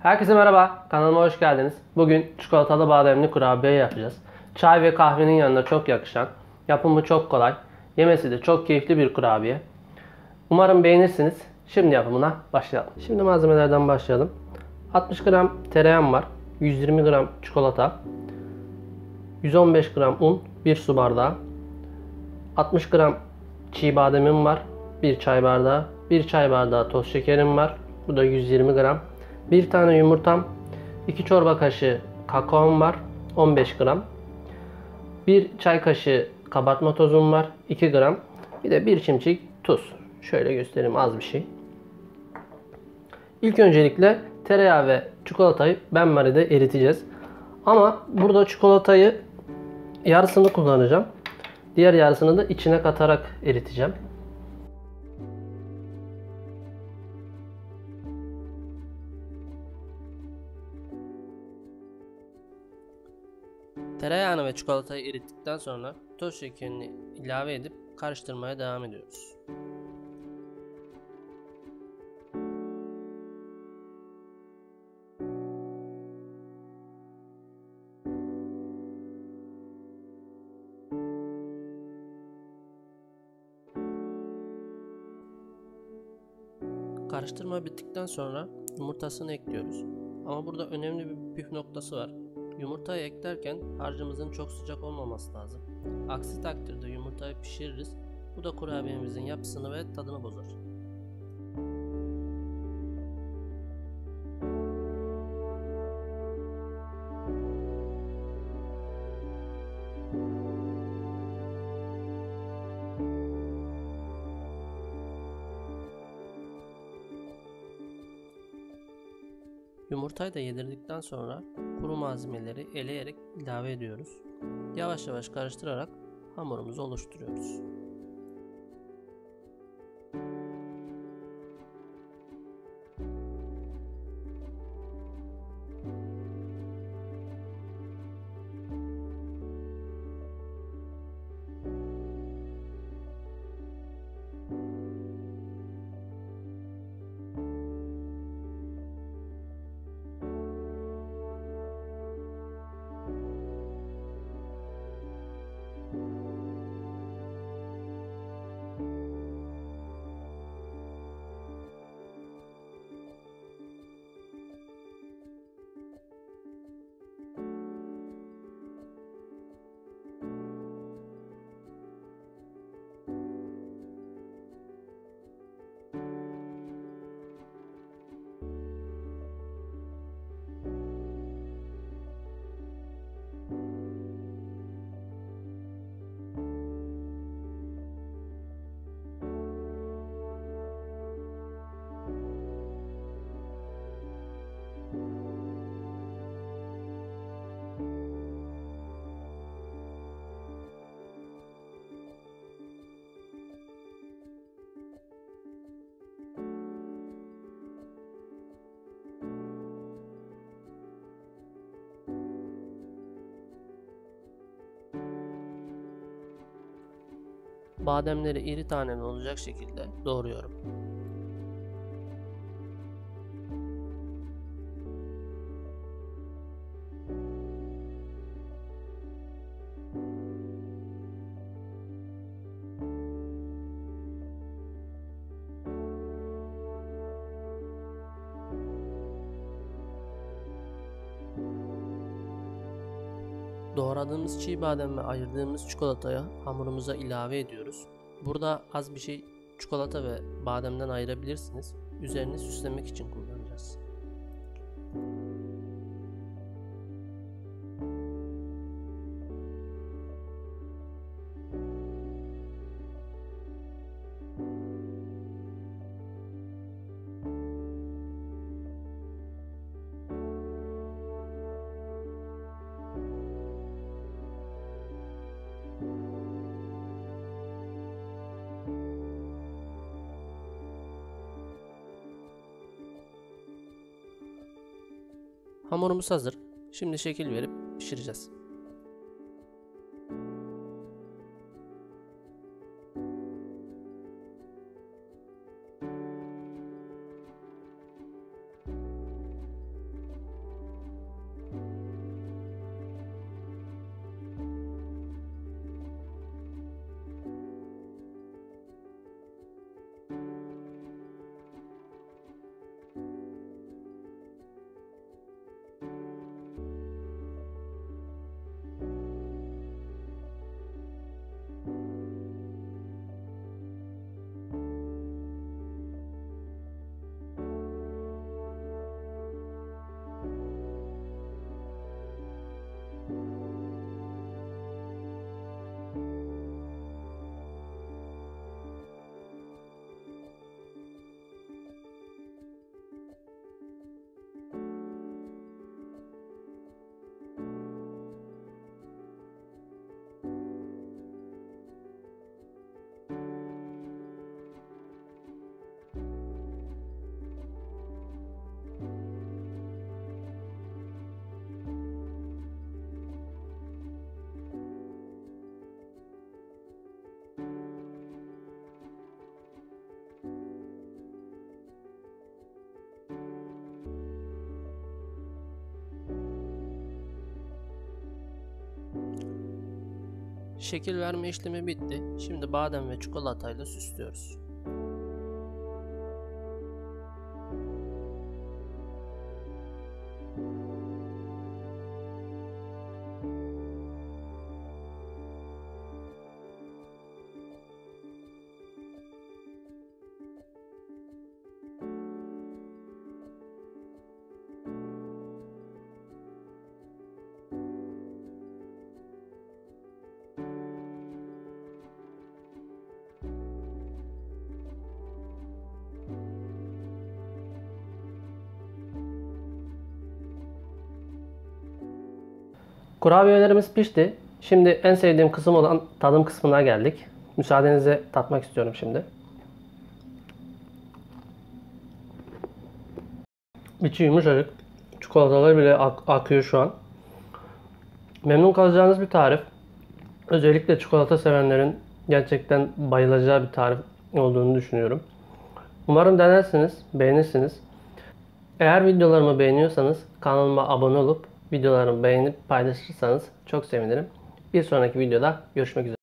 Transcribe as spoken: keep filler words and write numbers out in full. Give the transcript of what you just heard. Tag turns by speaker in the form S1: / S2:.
S1: Herkese merhaba, kanalıma hoş geldiniz. Bugün çikolatalı bademli kurabiye yapacağız. Çay ve kahvenin yanında çok yakışan, yapımı çok kolay, yemesi de çok keyifli bir kurabiye. Umarım beğenirsiniz. Şimdi yapımına başlayalım. Şimdi malzemelerden başlayalım. altmış gram tereyağım var, yüz yirmi gram çikolata, yüz on beş gram un, bir su bardağı, altmış gram çiğ bademim var, bir çay bardağı, bir çay bardağı toz şekerim var, bu da yüz yirmi gram, bir tane yumurtam, iki çorba kaşığı kakaom var, on beş gram, bir çay kaşığı kabartma tozum var, iki gram, bir de bir çimçik tuz. Şöyle göstereyim, az bir şey. İlk öncelikle tereyağı ve çikolatayı benmare'de eriteceğiz. Ama burada çikolatayı yarısını kullanacağım. Diğer yarısını da içine katarak eriteceğim. Tereyağını ve çikolatayı erittikten sonra toz şekerini ilave edip karıştırmaya devam ediyoruz. Karıştırma bittikten sonra yumurtasını ekliyoruz. Ama burada önemli bir püf noktası var. Yumurtayı eklerken harcımızın çok sıcak olmaması lazım. Aksi takdirde yumurtayı pişiririz. Bu da kurabiyemizin yapısını ve tadını bozar. Yumurtayı da yedirdikten sonra kuru malzemeleri eleyerek ilave ediyoruz. Yavaş yavaş karıştırarak hamurumuzu oluşturuyoruz. Bademleri iri taneli olacak şekilde doğruyorum. Doğradığımız çiğ badem ve ayırdığımız çikolataya hamurumuza ilave ediyoruz. Burada az bir şey çikolata ve bademden ayırabilirsiniz. Üzerini süslemek için kullanacağız. Hamurumuz hazır. Şimdi şekil verip pişireceğiz. Şekil verme işlemi bitti. Şimdi badem ve çikolatayla süslüyoruz. Kurabiyelerimiz pişti. Şimdi en sevdiğim kısım olan tadım kısmına geldik. Müsaadenizle tatmak istiyorum şimdi. İçi yumuşacık. Çikolatalar bile ak akıyor şu an. Memnun kalacağınız bir tarif. Özellikle çikolata sevenlerin gerçekten bayılacağı bir tarif olduğunu düşünüyorum. Umarım denersiniz, beğenirsiniz. Eğer videolarımı beğeniyorsanız kanalıma abone olup videolarımı beğenip paylaşırsanız çok sevinirim. Bir sonraki videoda görüşmek üzere.